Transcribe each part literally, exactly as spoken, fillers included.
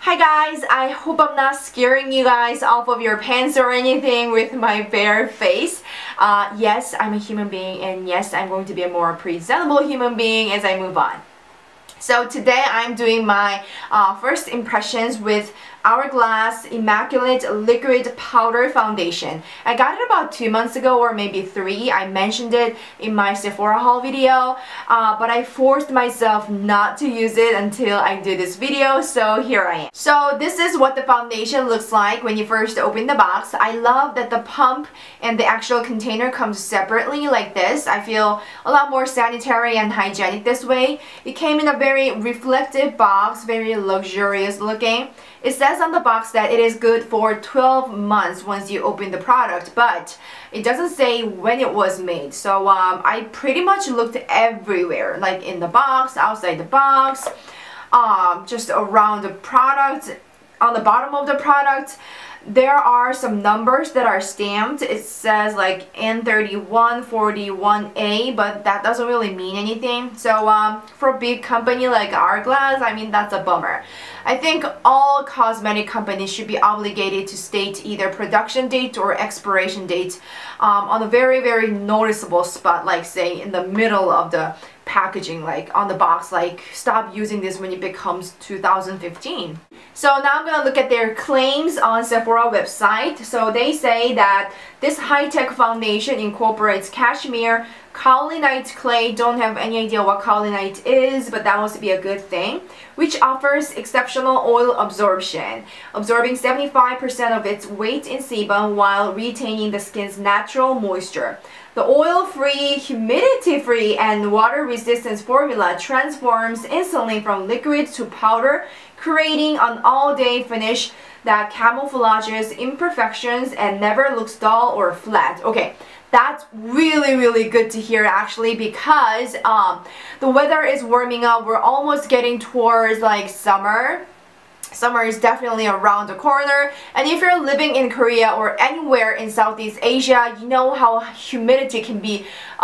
Hi guys, I hope I'm not scaring you guys off of your pants or anything with my bare face. Uh, yes, I'm a human being, and yes, I'm going to be a more presentable human being as I move on. So today I'm doing my uh, first impressions with Hourglass Immaculate Liquid Powder Foundation. I got it about two months ago or maybe three. I mentioned it in my Sephora haul video, uh, but I forced myself not to use it until I did this video, so here I am. So this is what the foundation looks like when you first open the box. I love that the pump and the actual container comes separately like this. I feel a lot more sanitary and hygienic this way. It came in a very very reflective box, very luxurious looking. It says on the box that it is good for twelve months once you open the product, but it doesn't say when it was made. So um, I pretty much looked everywhere, like in the box, outside the box, um, just around the product, on the bottom of the product. There are some numbers that are stamped. It says like N thirty-one forty-one A, but that doesn't really mean anything. So um, for a big company like Hourglass, I mean, that's a bummer. I think all cosmetic companies should be obligated to state either production date or expiration date um, on a very, very noticeable spot, like say in the middle of the packaging, like on the box, like stop using this when it becomes two thousand fifteen. So now I'm gonna look at their claims on Sephora website. So they say that this high-tech foundation incorporates cashmere, kaolinite clay. Don't have any idea what kaolinite is, but that must be a good thing, which offers exceptional oil absorption, absorbing seventy-five percent of its weight in sebum while retaining the skin's natural moisture. The oil-free, humidity-free, and water-resistant formula transforms instantly from liquid to powder, creating an all-day finish that camouflages imperfections and never looks dull or flat. Okay, that's really, really good to hear actually, because um, the weather is warming up. We're almost getting towards like summer. Summer is definitely around the corner, and if you're living in Korea or anywhere in Southeast Asia, you know how humidity can be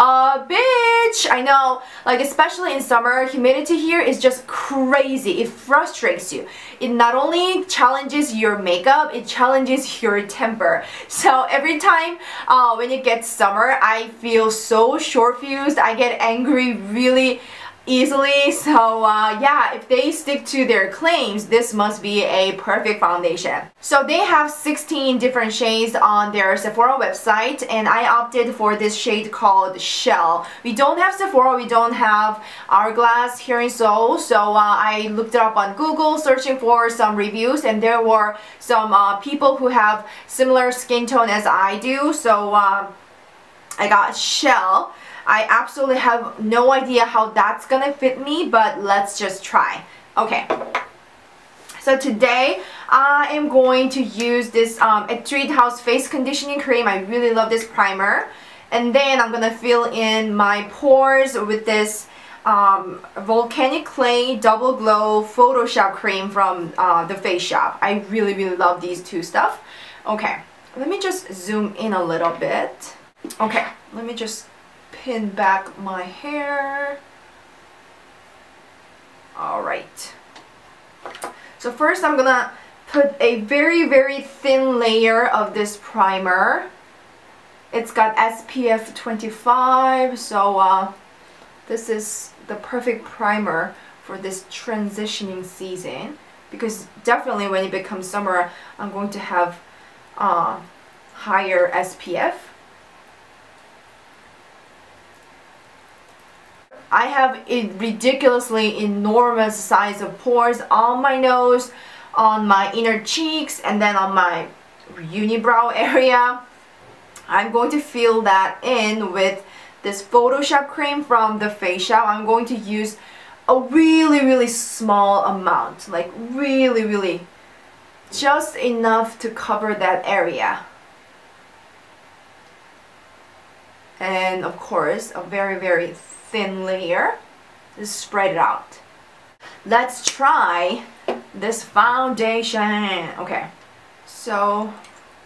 a bitch. I know, like especially in summer, humidity here is just crazy. It frustrates you. It not only challenges your makeup, it challenges your temper. So every time uh, when it gets summer, I feel so short-fused. I get angry really easily. So uh, yeah, if they stick to their claims, this must be a perfect foundation. So they have sixteen different shades on their Sephora website, and I opted for this shade called Shell. We don't have Sephora, we don't have Hourglass here in Seoul, so uh, I looked it up on Google searching for some reviews, and there were some uh, people who have similar skin tone as I do, so uh, I got Shell. I absolutely have no idea how that's gonna fit me, but let's just try. Okay, so today I am going to use this um, Etude House Face Conditioning Cream. I really love this primer. And then I'm gonna fill in my pores with this um, Volcanic Clay Double Glow Photoshop Cream from uh, the Face Shop. I really, really love these two stuff. Okay, let me just zoom in a little bit. Okay, let me just pin back my hair. Alright. So first I'm gonna put a very, very thin layer of this primer. It's got S P F twenty-five, so uh, this is the perfect primer for this transitioning season, because definitely when it becomes summer, I'm going to have uh, higher S P F. I have a ridiculously enormous size of pores on my nose, on my inner cheeks, and then on my unibrow area. I'm going to fill that in with this Photoshop cream from the Face Shop. I'm going to use a really, really small amount, like really, really just enough to cover that area. And of course, a very, very thin layer. Just spread it out. Let's try this foundation. Okay, so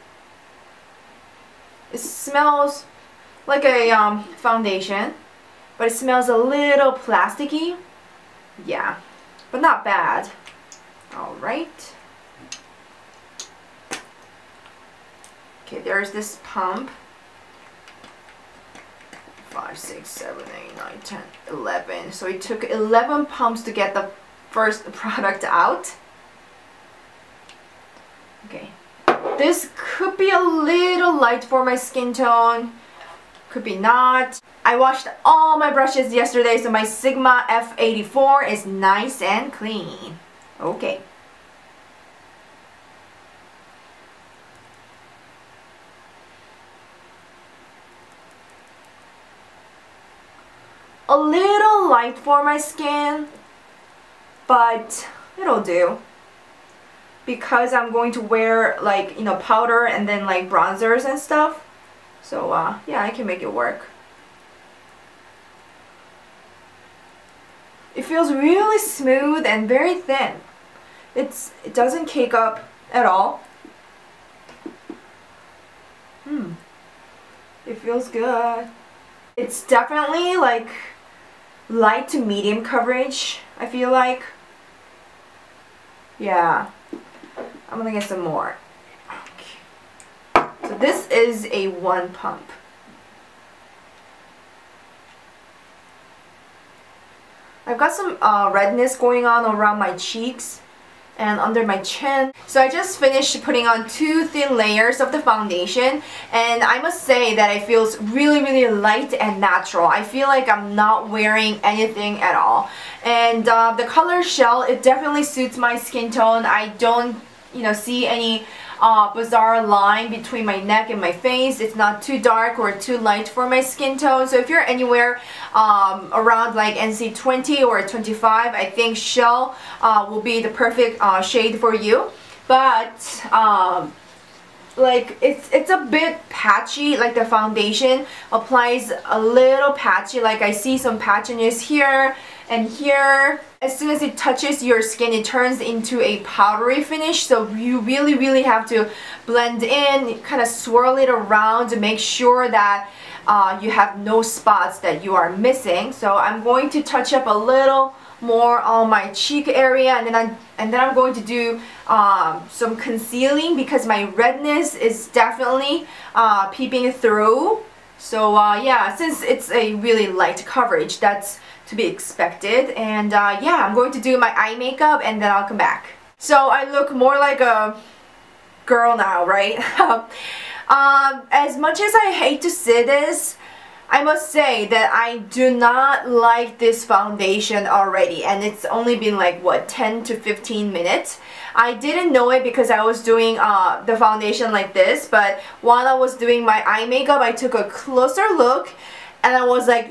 it smells like a um, foundation, but it smells a little plasticky. Yeah, but not bad. Alright. there's this pump. five, six, seven, eight, nine, ten, eleven. So it took eleven pumps to get the first product out. Okay. This could be a little light for my skin tone. Could be not. I washed all my brushes yesterday, so my Sigma F eighty-four is nice and clean. Okay. A little light for my skin, but it'll do. Because I'm going to wear like, you know, powder and then like bronzers and stuff. So uh, yeah, I can make it work. It feels really smooth and very thin. It's it doesn't cake up at all. Hmm. It feels good. It's definitely like light to medium coverage, I feel like. Yeah. I'm gonna get some more. Okay. So this is a one pump. I've got some uh, redness going on around my cheeks and under my chin. So I just finished putting on two thin layers of the foundation, and I must say that it feels really really light and natural. I feel like I'm not wearing anything at all. And uh, the color shell, it definitely suits my skin tone. I don't you know see any uh, bizarre line between my neck and my face. It's not too dark or too light for my skin tone. So if you're anywhere um, around like N C twenty or twenty-five, I think shell uh, will be the perfect uh, shade for you. But um, like it's it's a bit patchy, like the foundation applies a little patchy, like I see some patchiness here and here. As soon as it touches your skin, it turns into a powdery finish, so you really really have to blend in, kind of swirl it around to make sure that uh, you have no spots that you are missing. So I'm going to touch up a little more on my cheek area, and then I'm, and then I'm going to do um, some concealing because my redness is definitely uh, peeping through. So uh, yeah, since it's a really light coverage, that's to be expected. And uh, yeah, I'm going to do my eye makeup and then I'll come back. So I look more like a girl now, right? um, as much as I hate to say this, I must say that I do not like this foundation already, and it's only been like what, ten to fifteen minutes. I didn't know it because I was doing uh, the foundation like this, but while I was doing my eye makeup, I took a closer look and I was like,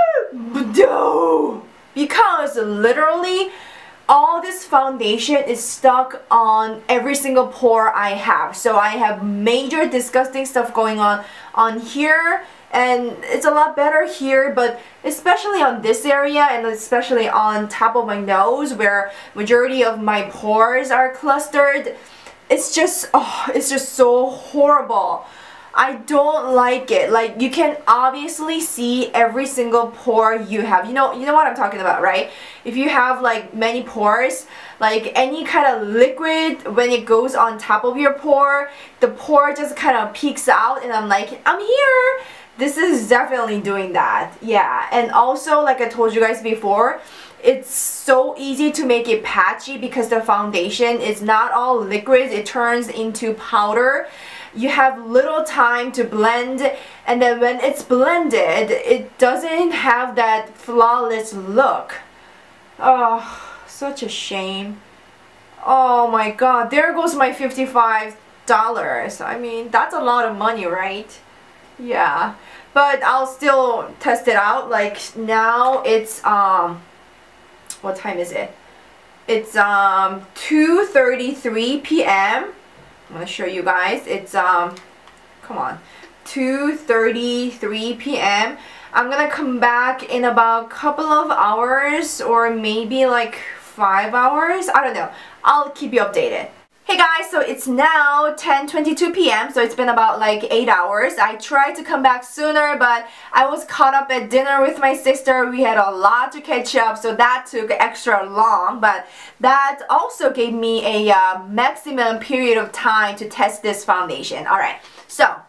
no, because literally all this foundation is stuck on every single pore I have. So I have major disgusting stuff going on on here, and it's a lot better here, but especially on this area and especially on top of my nose where majority of my pores are clustered, it's just oh, it's just so horrible. I don't like it. Like, you can obviously see every single pore you have. You know, you know what I'm talking about, right? If you have like many pores, like any kind of liquid, when it goes on top of your pore, the pore just kind of peeks out, and I'm like, I'm here. This is definitely doing that. Yeah, and also like I told you guys before, it's so easy to make it patchy because the foundation is not all liquid. It turns into powder. You have little time to blend, and then when it's blended, it doesn't have that flawless look. Oh, such a shame. Oh my god, there goes my fifty-five dollars. I mean, that's a lot of money, right? Yeah, but I'll still test it out. Like, now it's um what time is it? It's um two thirty-three p m I'm gonna show you guys. It's um come on, two thirty-three p m I'm gonna come back in about a couple of hours, or maybe like five hours. I don't know. I'll keep you updated. Hey guys, so it's now ten twenty-two p m so it's been about like eight hours. I tried to come back sooner, but I was caught up at dinner with my sister. We had a lot to catch up, so that took extra long, but that also gave me a uh, maximum period of time to test this foundation. Alright, so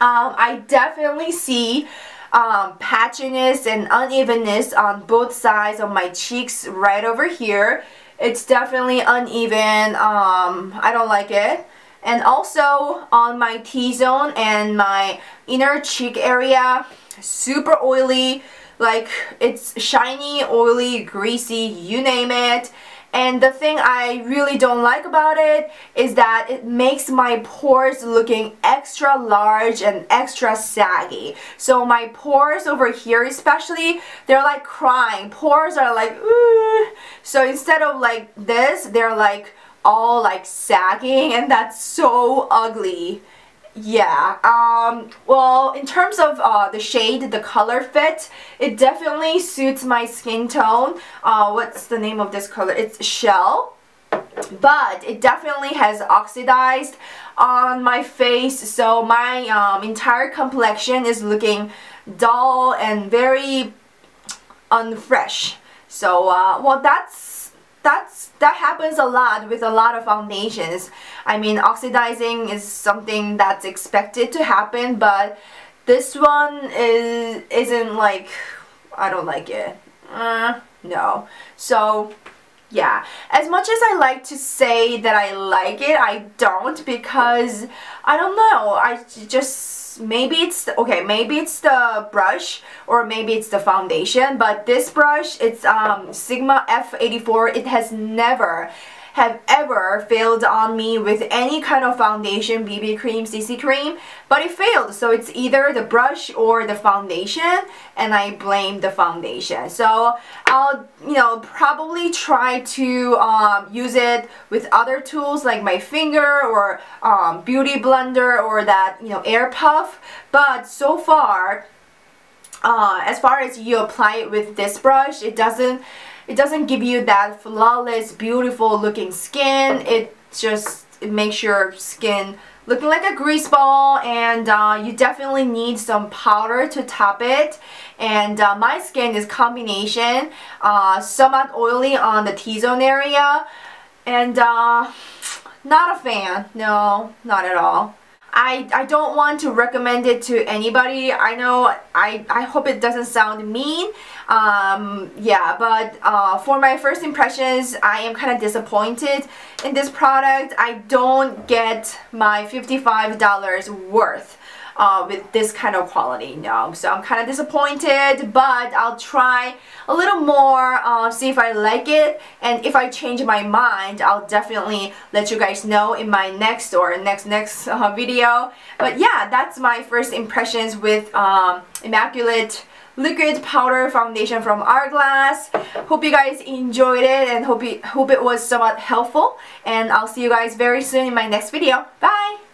Um, I definitely see um, patchiness and unevenness on both sides of my cheeks right over here. It's definitely uneven. Um, I don't like it. And also on my T-zone and my inner cheek area, super oily. Like, it's shiny, oily, greasy, you name it. And the thing I really don't like about it is that it makes my pores looking extra large and extra saggy. So my pores over here especially, they're like crying. Pores are like, ooh. So instead of like this, they're like all like sagging, and that's so ugly. Yeah, um, well, in terms of uh, the shade, the color fit, it definitely suits my skin tone. Uh, what's the name of this color? It's Shell. But it definitely has oxidized on my face, so my um, entire complexion is looking dull and very unfresh. So, uh, well, that's That's, that happens a lot with a lot of foundations. I mean, oxidizing is something that's expected to happen, but this one is, isn't like, I don't like it. Uh, no. So, yeah. As much as I like to say that I like it, I don't, because, I don't know, I just... Maybe it's the, okay, maybe it's the brush or maybe it's the foundation, but this brush, it's um, Sigma F eighty-four. It has never have ever failed on me with any kind of foundation, B B cream, C C cream, but it failed. So it's either the brush or the foundation, and I blame the foundation. So I'll, you know, probably try to um, use it with other tools like my finger or um, beauty blender or that, you know, air puff. But so far, uh, as far as you apply it with this brush, it doesn't It doesn't give you that flawless, beautiful looking skin. It just it makes your skin looking like a grease ball, and uh, you definitely need some powder to top it. And uh, my skin is combination, uh, somewhat oily on the T-zone area, and uh, not a fan. No, not at all. I, I don't want to recommend it to anybody. I know, I, I hope it doesn't sound mean. Um, yeah, but uh, for my first impressions, I am kind of disappointed in this product. I don't get my fifty-five dollars worth uh, with this kind of quality, no. So I'm kind of disappointed, but I'll try a little more, uh, see if I like it, and if I change my mind, I'll definitely let you guys know in my next or next next uh, video. But yeah, that's my first impressions with um, Immaculate Liquid Powder Foundation from Hourglass. Hope you guys enjoyed it, and hope, you, hope it was somewhat helpful, and I'll see you guys very soon in my next video. Bye!